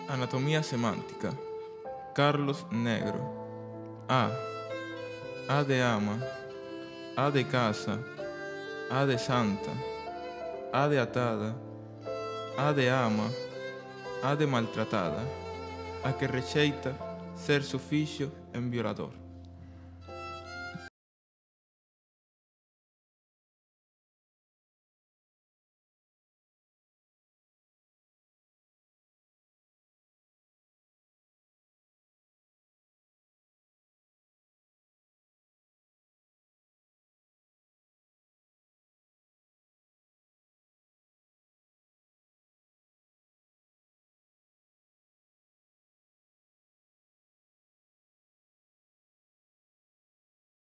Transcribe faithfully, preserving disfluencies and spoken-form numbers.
Anatomía semántica. Carlos Negro. A. A de ama. A de casa. A de santa. A de atada. A de ama. A de maltratada. A que recheita ser su filho en violador.